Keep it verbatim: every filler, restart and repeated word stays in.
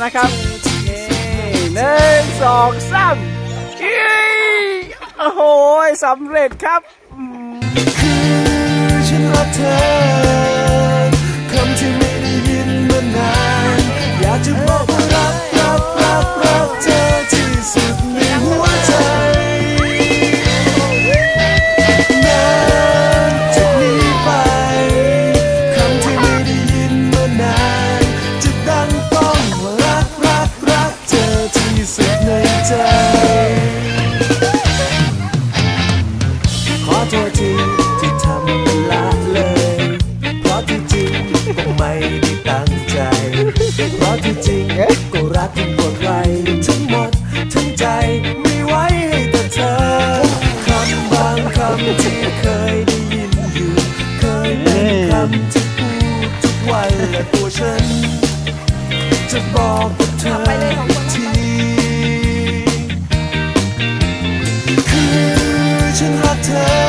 นะครับนี่หนึ่งสองสามโอ้โหสำเร็จครับคือฉันรักเธอคำที่ไม่ได้ยินมานานอยากจะบอกว่ารักรักรักรักเธอที่สุดในหัวใจนานจากนี้ไปคำที่ไม่ได้ยินมานานจะดังต้องว่ารักรักรักเธอที่สุดในใจขอโทษทีที่ทำเป็นละเลยเพราะที่จริงก็ไม่ได้ตั้งใจเพราะที่จริงก็รักทั้งหมดไรทั้งหมดทั้งใจมีไว้ให้แต่เธอคำบางคำที่เคยได้ยินอยู่เคยเป็นคำที่พูดทุกวันและตัวฉันจะบอกกับเธอทีคือฉันรักเธอ